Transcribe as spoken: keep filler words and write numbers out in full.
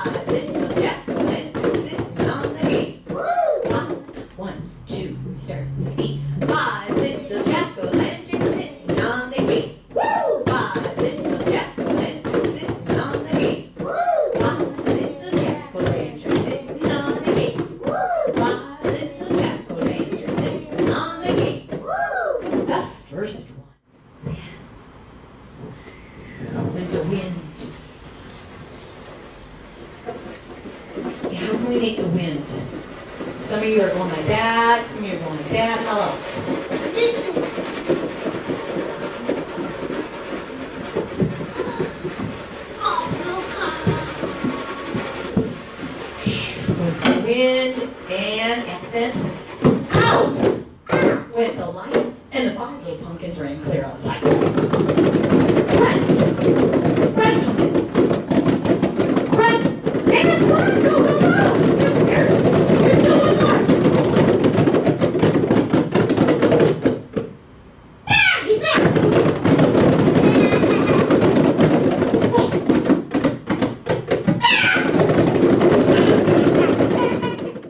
Five little jack-o'-lanterns sitting on the gate. Five, one, two, start the beat. Five little jack-o'-lanterns sitting on the gate. Five little jack-o'-lanterns sitting on the gate. Five little jack-o'-lanterns sitting on the gate. Five little jack-o'-lanterns sitting on the gate. The first one. With the wind. Yeah, how can we make the wind? Some of you are going like that, some of you are going like that. How else? Was the wind and accent out with the light, and the five little pumpkins ran clear